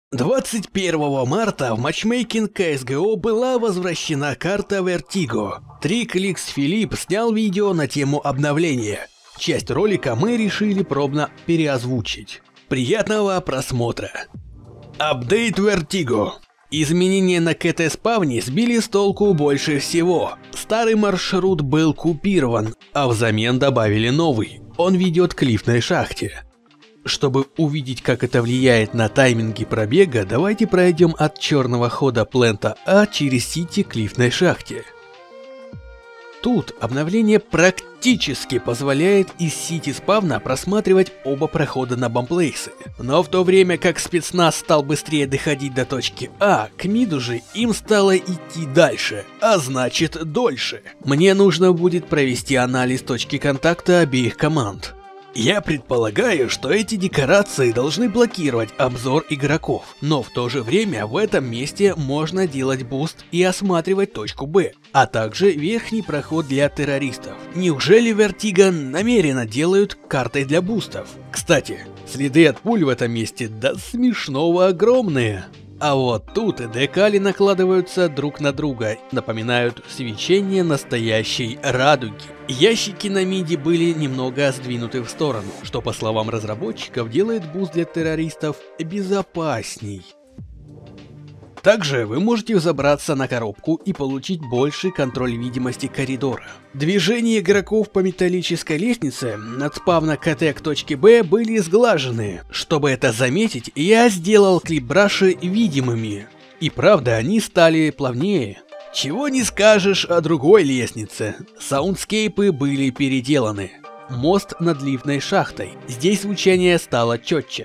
21 марта в матчмейкинг CSGO была возвращена карта Vertigo. Триколикс Филипп снял видео на тему обновления. Часть ролика мы решили пробно переозвучить. Приятного просмотра. Апдейт Vertigo. Изменения на КТ-спавне сбили с толку больше всего. Старый маршрут был купирован, а взамен добавили новый. Он ведет к лифтной шахте. Чтобы увидеть, как это влияет на тайминги пробега, давайте пройдем от черного хода плента А через Сити к лифтной шахте. Тут обновление практически позволяет из Сити спавна просматривать оба прохода на бомплейсы. Но в то время как спецназ стал быстрее доходить до точки А, к миду же им стало идти дальше, а значит дольше. Мне нужно будет провести анализ точки контакта обеих команд. Я предполагаю, что эти декорации должны блокировать обзор игроков, но в то же время в этом месте можно делать буст и осматривать точку Б, а также верхний проход для террористов. Неужели Vertigo намеренно делают картой для бустов? Кстати, следы от пуль в этом месте до смешного огромные. А вот тут и декали накладываются друг на друга, напоминают свечение настоящей радуги. Ящики на миди были немного сдвинуты в сторону, что по словам разработчиков делает буст для террористов безопасней. Также вы можете взобраться на коробку и получить больший контроль видимости коридора. Движения игроков по металлической лестнице от спавна КТ к точке Б были сглажены. Чтобы это заметить, я сделал клипбраши видимыми. И правда, они стали плавнее. Чего не скажешь о другой лестнице. Саундскейпы были переделаны. Мост над лифтной шахтой. Здесь звучание стало четче.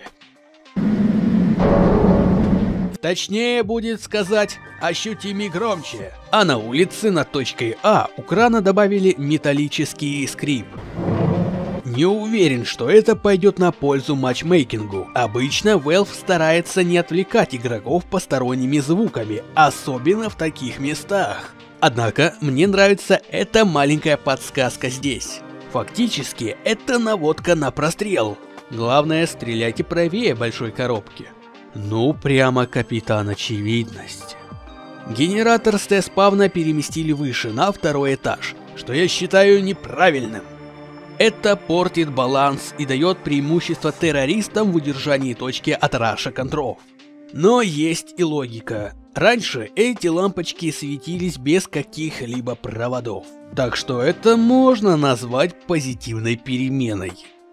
Точнее будет сказать, ощутимо громче. А на улице над точкой А у крана добавили металлический скрип. Не уверен, что это пойдет на пользу матчмейкингу. Обычно Valve старается не отвлекать игроков посторонними звуками, особенно в таких местах. Однако, мне нравится эта маленькая подсказка здесь. Фактически, это наводка на прострел. Главное, стреляйте правее большой коробки. Ну, прямо капитан очевидность. Генератор с Т-спавна переместили выше, на второй этаж, что я считаю неправильным. Это портит баланс и дает преимущество террористам в удержании точки от раша контров. Но есть и логика. Раньше эти лампочки светились без каких-либо проводов, так что это можно назвать позитивной переменой.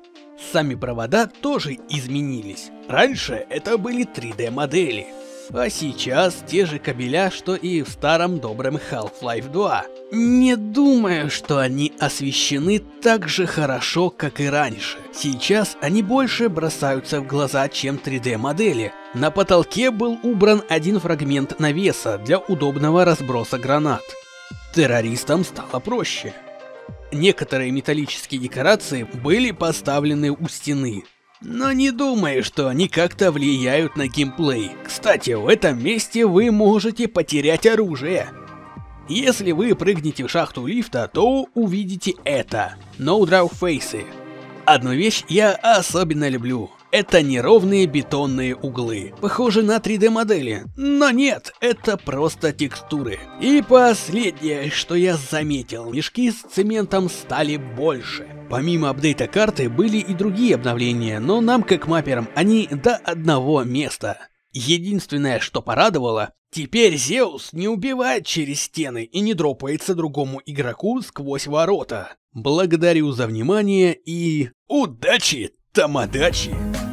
Сами провода тоже изменились. Раньше это были 3D модели, а сейчас те же кабеля, что и в старом добром Half-Life 2. Не думаю, что они освещены так же хорошо, как и раньше. Сейчас они больше бросаются в глаза, чем 3D модели. На потолке был убран один фрагмент навеса для удобного разброса гранат. Террористам стало проще. Некоторые металлические декорации были поставлены у стены, но не думаю, что они как-то влияют на геймплей. Кстати, в этом месте вы можете потерять оружие. Если вы прыгнете в шахту лифта, то увидите это. No Draw Faces. Одну вещь я особенно люблю. Это неровные бетонные углы, похожи на 3D модели, но нет, это просто текстуры. И последнее, что я заметил, мешки с цементом стали больше. Помимо апдейта карты были и другие обновления, но нам как мапперам они до одного места. Единственное, что порадовало, теперь Зеус не убивает через стены и не дропается другому игроку сквозь ворота. Благодарю за внимание и удачи, тамадачи!